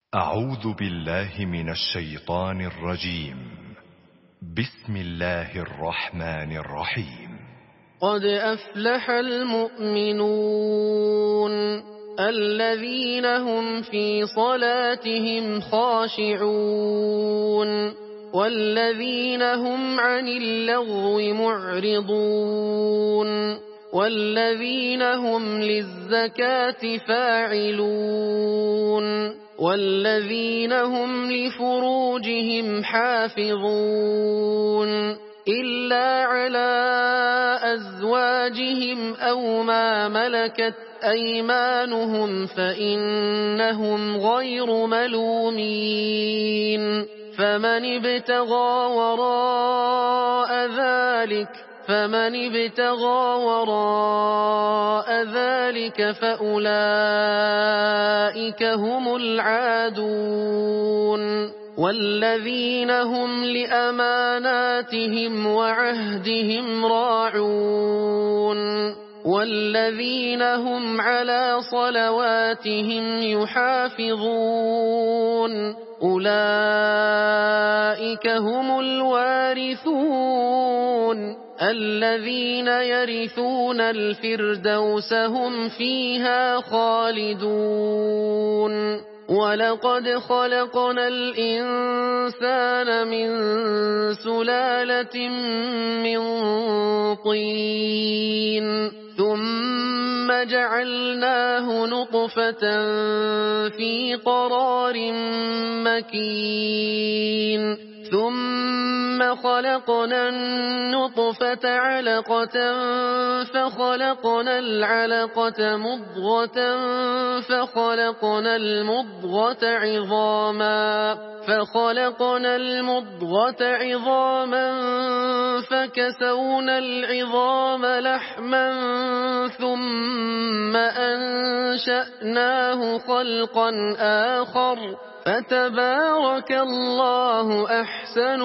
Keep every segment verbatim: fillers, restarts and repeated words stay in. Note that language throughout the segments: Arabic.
أعوذ بالله من الشيطان الرجيم. بسم الله الرحمن الرحيم. قد أفلح المؤمنون الذين هم في صلاتهم خاشعون والذين هم عن اللغو معرضون والذين هم للزكاة فاعلون والذين هم لفروجهم حافظون إلا على أزواجهم أو ما ملكت أيمانهم فإنهم غير ملومين فمن ابتغى وراء ذلك فمن ابتغى وراء ذلك فأولئك هم العادون والذين هم لأماناتهم وعهدهم راعون والذين هم على صلواتهم يحافظون أولئك هم الوارثون الذين يرثون الفردوس هم فيها خالدون ولقد خلقنا الإنسان من سلالة من طين ثم جعلناه نطفة في قرار مكين ثم خلقنا النطفة علقة فخلقنا العلقة مضغة فخلقنا المضغة عظاما فخلقنا المضغة عظاما فكسونا العظام لحما ثم أنشأناه خلقا آخر فتبارك الله أحسن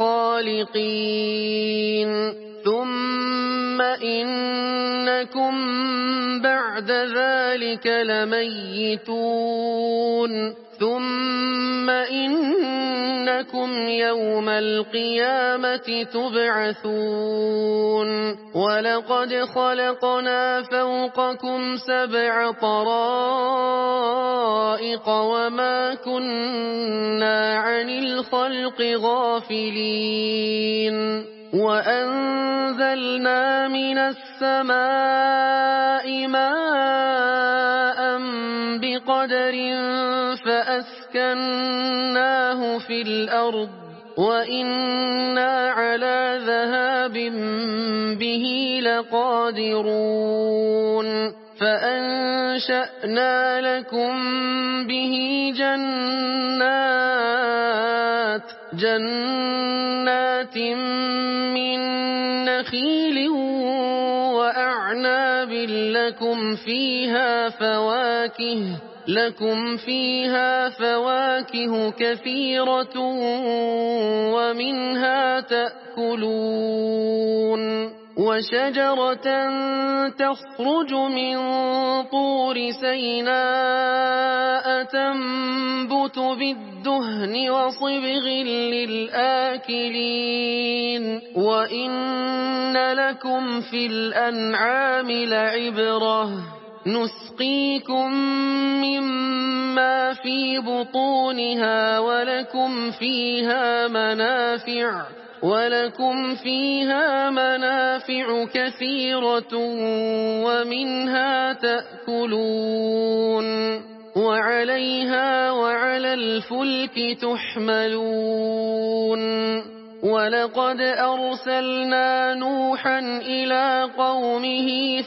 الخالقين ثم إنكم بعد ذلك لميتون ثم إنكم يوم القيامة تبعثون ولقد خلقنا فوقكم سبع طرائق وما كنا عن الخلق غافلين وأنزلنا من السماء ماء بقدر فأسكناه في الأرض وإنا على ذهاب به لقادرون فأنشأنا لكم به جنات جنات من نخيل وأعناب لكم فيها فواكه لكم فيها فواكه كثيرة ومنها تأكلون وشجرة تخرج من طور سيناء تنبت بالدهن وصبغ للآكلين وإن لكم في الأنعام لعبرة نسقيكم مما في بطونها ولكم فيها منافع ولكم فيها منافع كثيرة ومنها تأكلون وعليها وعلى الفلك تحملون ولقد أرسلنا نوحا إلى قومه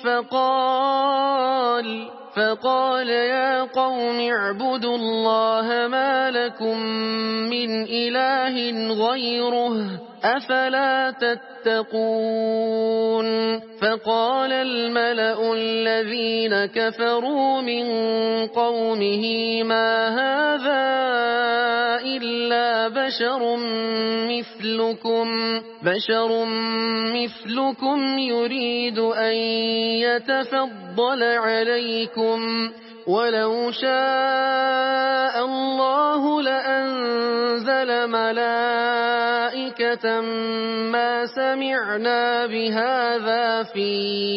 فقال فقال يا قوم اعبدوا الله ما لكم من إله غيره أفلا تتقون فقال الملأ الذين كفروا من قومه ما هذا إلا بشر مثلكم بشر مثلكم يريد أن يتفضل عليكم ولو شاء الله أرسل ملائكة ما سمعنا بهذا في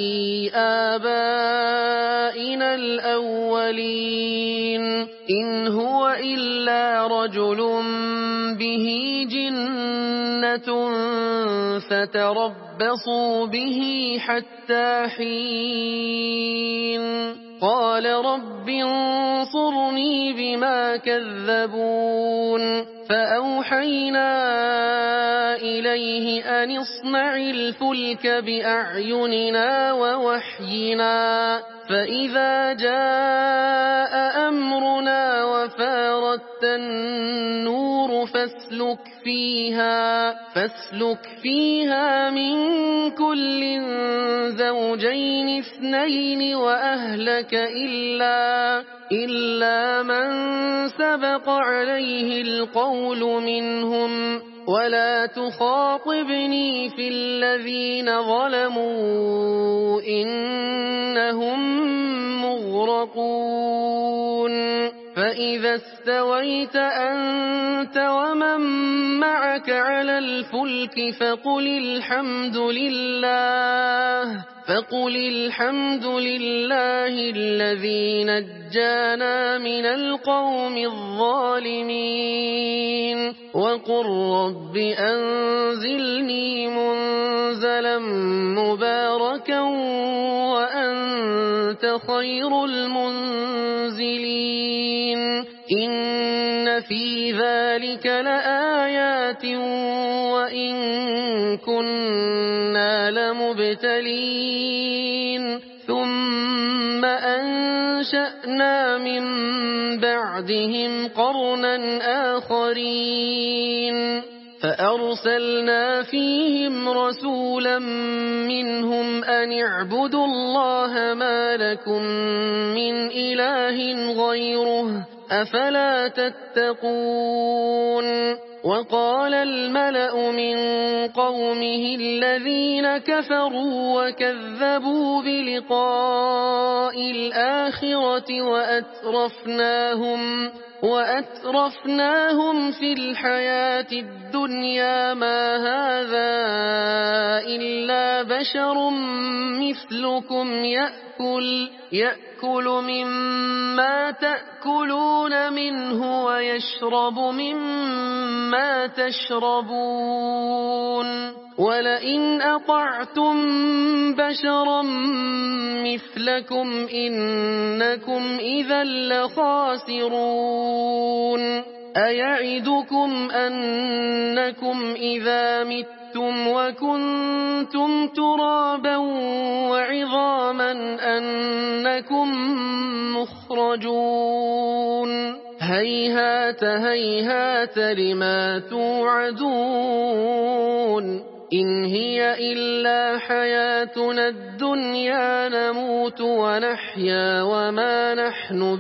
آبائنا الأولين إن هو إلا رجل به جنة فتربصوا به حتى حين قال رب انصرني بما كذبون فأوحينا إليه أن اصنع الفلك بأعيننا ووحينا فإذا جاء أمرنا وفارت النور فاسلك فيها فاسلك فيها من كل زوجين اثنين وأهلك إلا إلا من سبق عليه القول منهم ولا تخاطبني في الذين ظلموا إنهم مغرقون فإذا استويت أنت ومن معك على الفلك فقل الحمد لله فقل الحمد لله الذي نجانا من القوم الظالمين وقل رب أنزلني منزلا مباركا وأنت خير المنزلين إن في ذلك لآيات وإن كنا لمبتلين ثم أنشأنا من بعدهم قرنا آخرين فأرسلنا فيهم رسولا منهم أن اعبدوا الله ما لكم من إله غيره أفلا تتقون وقال الملأ من قومه الذين كفروا وكذبوا بلقاء الآخرة وأترفناهم وأترفناهم في الحياة الدنيا ما هذا إلا بشر مثلكم يأكل يأكل مما تأكلون منه ويشرب مما تشربون ولئن أطعتم بشرا مثلكم إنكم إذا لخاسرون أيعدكم أنكم إذا متم وكنتم ترابا وعظاما أنكم مخرجون هيهات هيهات لما توعدون إن هي إلا حياتنا الدنيا نموت ونحيا وما نحن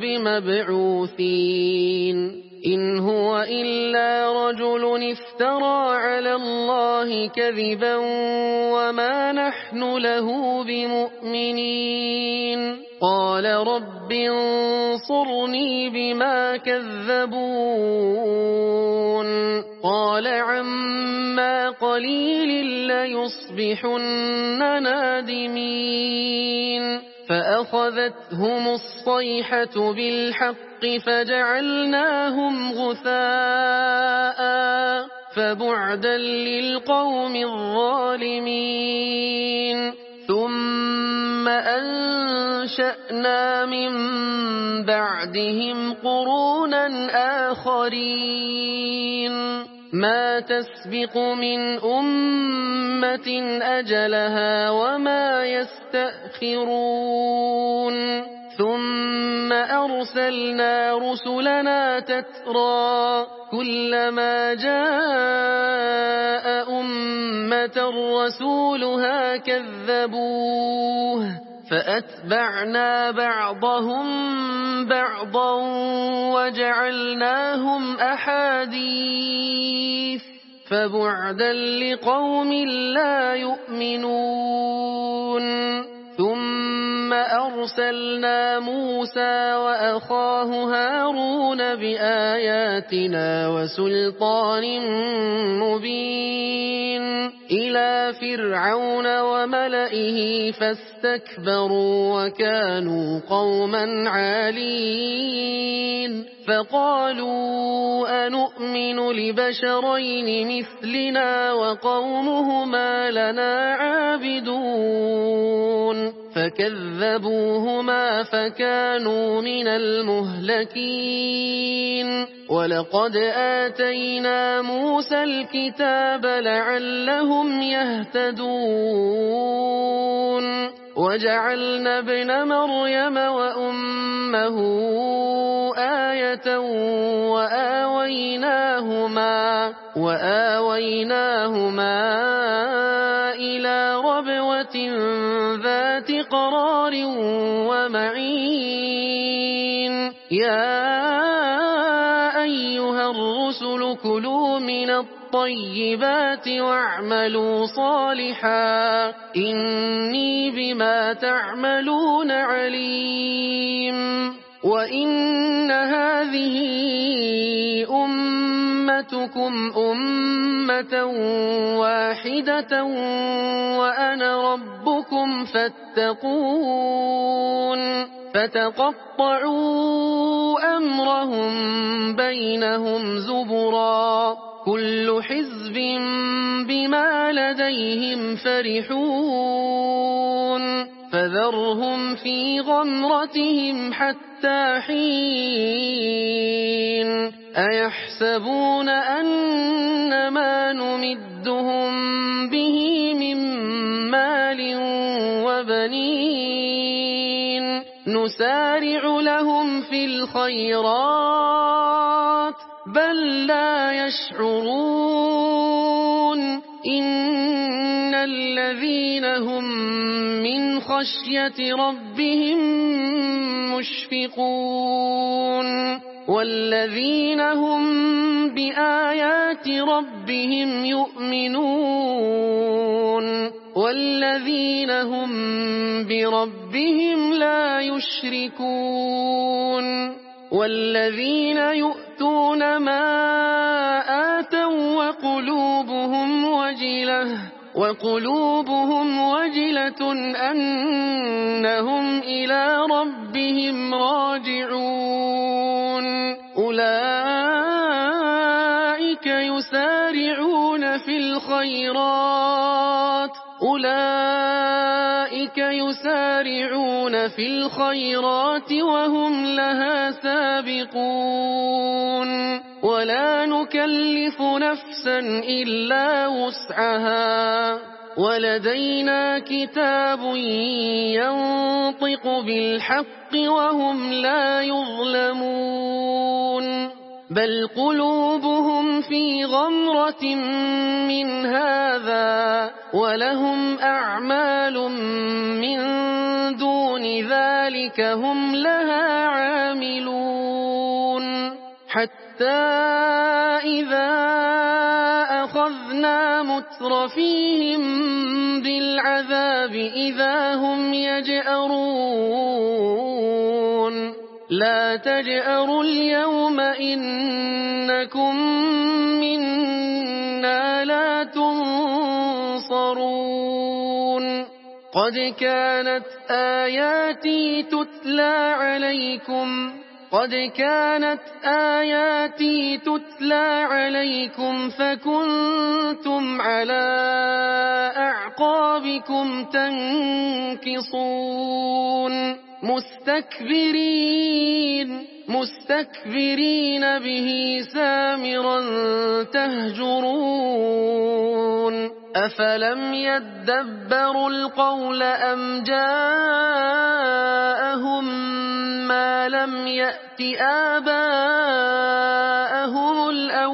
بمبعوثين إن هو إلا رجل افترى على الله كذبا وما نحن له بمؤمنين قال رب انصرني بما كذبون قال عما قليل ليصبحن نادمين فأخذتهم الصيحة بالحق فجعلناهم غثاء فبعدا للقوم الظالمين ثم أنشأنا من بعدهم قرونا آخرين ما تسبق من أمة أجلها وما يستأخرون ثم أرسلنا رسلنا تترى كلما جاء أمة رسولها كذبوه فأتبعنا بعضهم بعضا وجعلناهم أحاديث فبعدا لقوم لا يؤمنون ثم أرسلنا موسى وأخاه هارون بآياتنا وسلطان مبين إلى فرعون وملئه فاستكبروا وكانوا قوما عالين فقالوا أنؤمن لبشرين مثلنا وقومهما لنا عابدون فكذبوهما فكانوا من المهلكين ولقد آتينا موسى الكتاب لعلهم يهتدون وجعلنا ابن مريم وأمه آية وآويناهما, وآويناهما إلى ربوة ذات قرار ومعين يا أيها الرسل كلوا من الطيبات واعملوا صالحا إني بما تعملون عليم وإن هذه أمتكم أمة واحدة وأنا ربكم فاتقون فتقطعوا أمرهم بينهم زبرا كل حزب بما لديهم فرحون فذرهم في غمرتهم حتى حين أيحسبون أن ما نمدهم به من مال وبنين نسارع لهم في الخيرات بل لا يشعرون إن الذين هم من خشية ربهم مشفقون والذين هم بآيات ربهم يؤمنون والذين هم بربهم لا يشركون والذين يؤتون ما آتوا وقلوبهم وجلة وقلوبهم وجلة أنهم إلى ربهم راجعون أولئك يسارعون في الخيرات أولئك يسارعون في الخيرات وهم لها سابقون ولا نكلف نفسا إلا وسعها ولدينا كتاب ينطق بالحق وهم لا يظلمون بل قلوبهم في غمرة من هذا ولهم أعمال من دون ذلك هم لها عاملون حتى إذا أخذنا مترفيهم بالعذاب إذا هم يجأرون لا تجأروا اليوم إنكم منا لا تنصرون قد كانت آياتي تتلى عليكم قد كانت آياتي تتلى عليكم فكنتم على أعقابكم تنكصون مستكبرين مستكبرين به سامرا تهجرون أفلم يدبروا القول أم جاءهم ما لم يأت آباءهم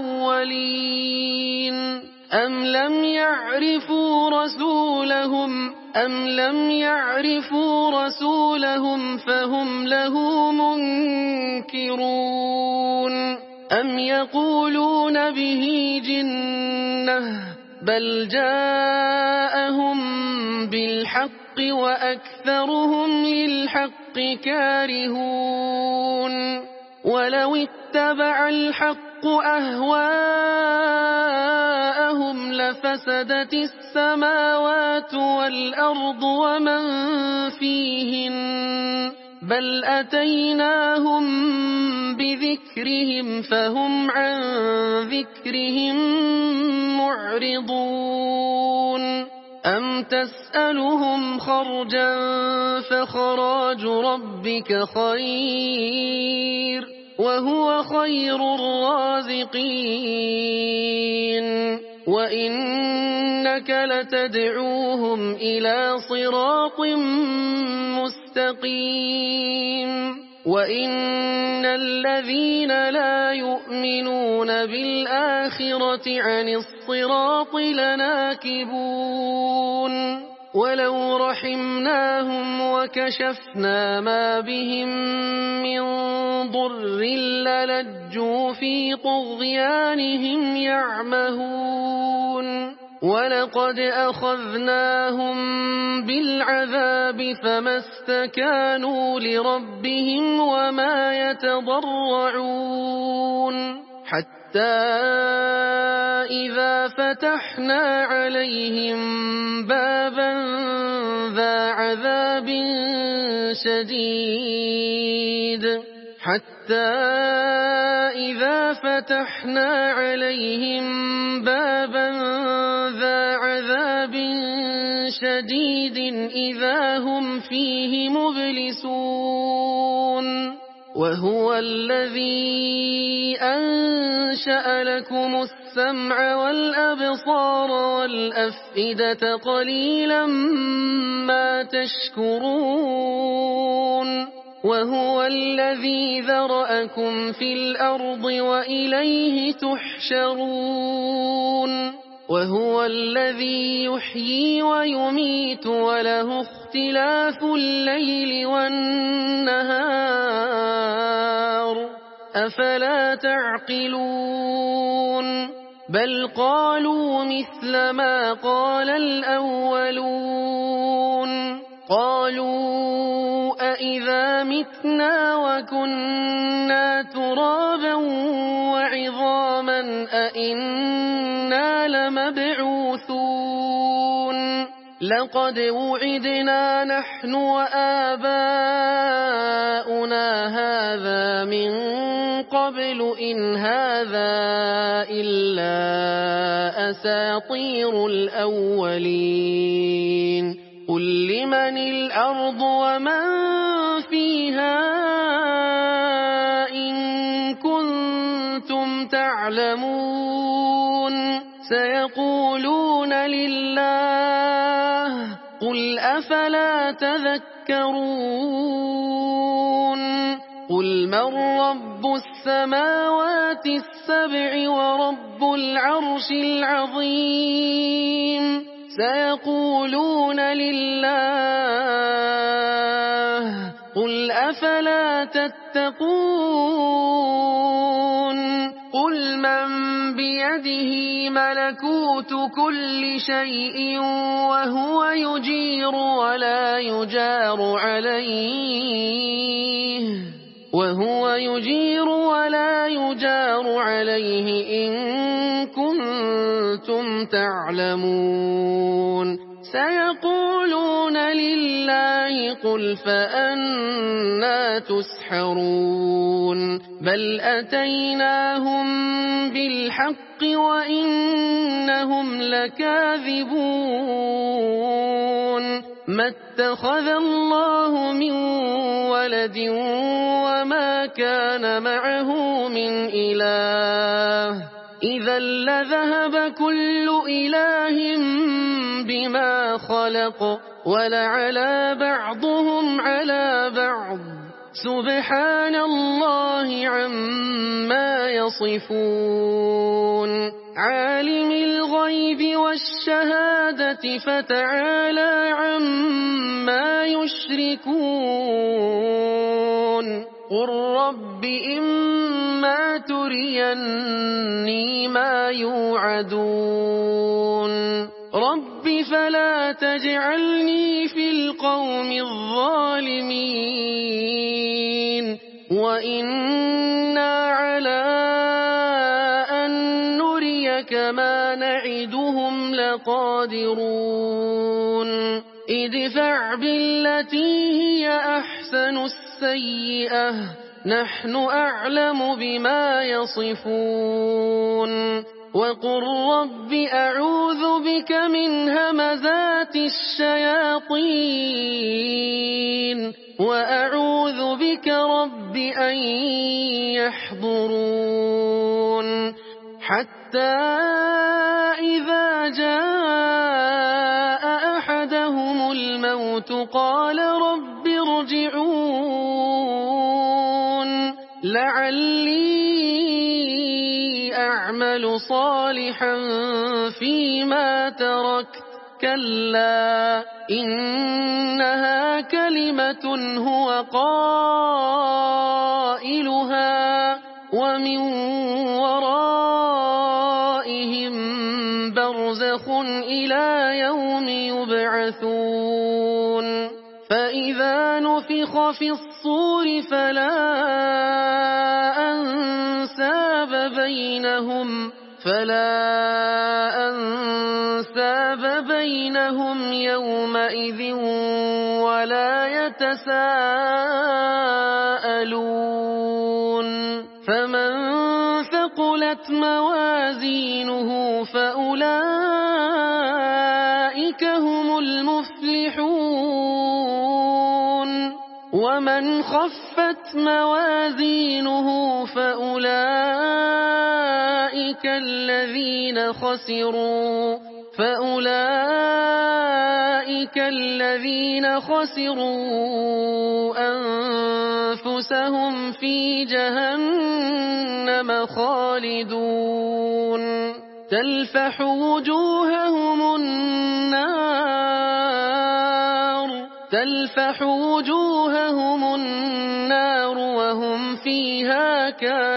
الأولين أم لم يعرفوا رسولهم أم لم يعرفوا رسولهم فهم له منكرون أم يقولون به جنة بل جاءهم بالحق وأكثر أكثرهم للحق كارهون ولو اتبع الحق أهواءهم لفسدت السماوات والأرض ومن فيهن بل أتيناهم بذكرهم فهم عن ذكرهم معرضون أم تسألهم خرجا فخراج ربك خير وهو خير الرازقين وإنك لتدعوهم إلى صراط مستقيم وإن الذين لا يؤمنون بالآخرة عن الصراط لناكبون ولو رحمناهم وكشفنا ما بهم من ضر للجوا في طغيانهم يعمهون ولقد أخذناهم بالعذاب فما استكانوا لربهم وما يتضرعون حتى إذا فتحنا عليهم بابا ذا عذاب شديد حتى إذا فتحنا عليهم بابا ذا عذاب شديد إذا هم فيه مبلسون وهو الذي أنشأ لكم السمع والأبصار والأفئدة قليلا ما تشكرون وهو الذي ذرأكم في الأرض وإليه تحشرون وهو الذي يحيي ويميت وله اختلاف الليل والنهار أفلا تعقلون بل قالوا مثل ما قال الأولون قالوا أإذا متنا وكنا ترابا وعظاما أإنا لمبعوثون لقد وعدنا نحن وآباؤنا هذا من قبل إن هذا إلا أساطير الأولين قل لمن الأرض ومن فيها إن كنتم تعلمون سيقولون لله قل أفلا تذكرون قل من رب السماوات السبع ورب العرش العظيم سيقولون لله قل أفلا تتقون قل من بيده ملكوت كل شيء وهو يجير ولا يجار عليه وهو يجير ولا يجار عليه إن كنتم تعلمون سيقولون لله قل فأنا تسحرون بل أتيناهم بالحق وإنهم لكاذبون ما اتخذ الله من ولد وما كان معه من إله إذا لذهب كل إله بما خلق ولعلى بعضهم على بعض سبحان الله عما يصفون عالم الغيب والشهادة فتعالى عما يشركون قل رب إما تريني ما يوعدون رب فلا تجعلني في القوم الظالمين وإنا على أن نريك ما نعدهم لقادرون ادفع بالتي هي أحسن السيئة نحن أعلم بما يصفون وقل رب أعوذ بك من همزات الشياطين وأعوذ بك رب أن يحضرون حتى إذا جاء أحدهم الموت قال رب ارجعون لعلي أعمل صالحا فيما تركت كلا إنها كلمة هو قائلها ومن ورائهم برزخ إلى يوم يبعثون فإذا نفخ في الصور فلا أنساب بينهم فلا أنساب بينهم يومئذ ولا يتساءلون فمن ثقلت موازينه فأولئك هم المفلحون ومن خفت موازينه فأولئك الذين خسروا فأولئك الذين خسروا أنفسهم في جهنم خالدون تلفح وجوههم النار تلفح وجوههم النار وهم فيها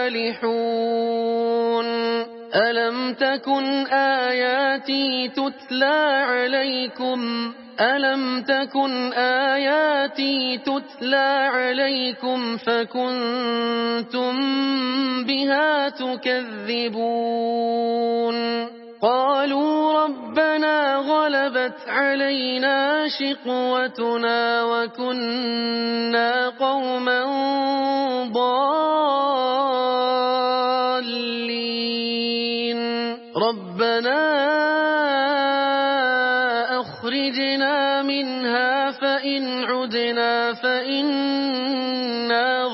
كالحون ألم تكن آياتي تتلى عليكم ألم تكن آياتي تتلى عليكم فكنتم بها تكذبون قالوا ربنا غلبت علينا شقوتنا وكنا قوما ضالين ربنا أخرجنا منها فإن عدنا فإنا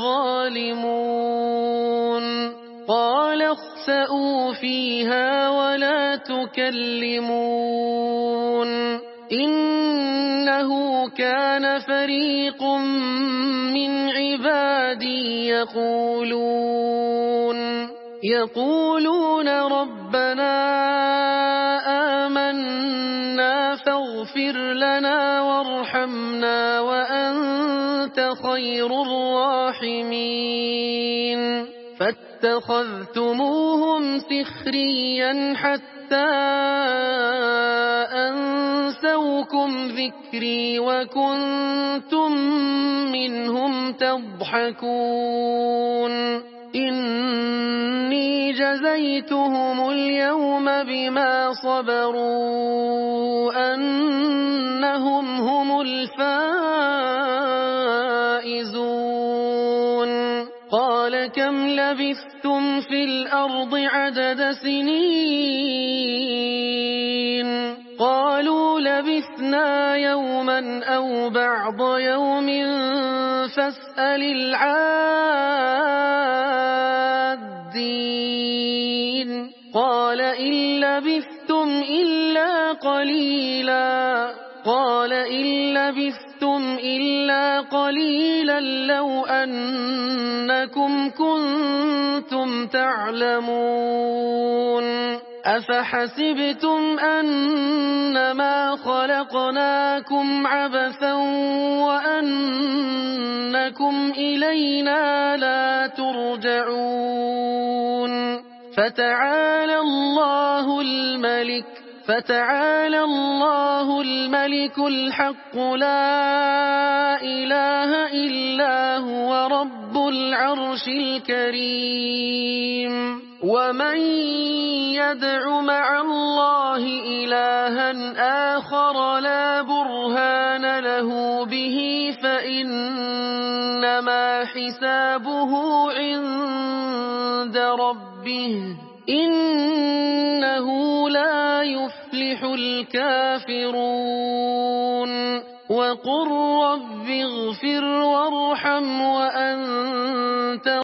ظالمون قال اخسئوا فيها ولا تكلمون إنه كان فريق من عبادي يقولون يقولون ربنا آمنا فاغفر لنا وارحمنا وأنت خير الراحمين فاتخذتموهم سخريا حتى أنسوكم ذكري وكنتم منهم تضحكون إني جزيتهم اليوم بما صبروا أنهم هم الفائزون قال كم لبثتم في الأرض عدد سنين قالوا لبثنا يوما أو بعض يوم فاسأل العادين قال إن لبثتم إلا قليلا قال إن لبثتم إلا قليلا لو أنكم كنتم تعلمون أفحسبتم أنما خلقناكم عبثا وأنكم إلينا لا ترجعون فتعالى الله الملك فتعالى الله الملك الحق لا إله إلا هو رب العرش الكريم ومن يدع مع الله إلها آخر لا برهان له به فإنما حسابه عند ربه إنه لا يفلح الكافرون وقل رب اغفر وارحم وأنت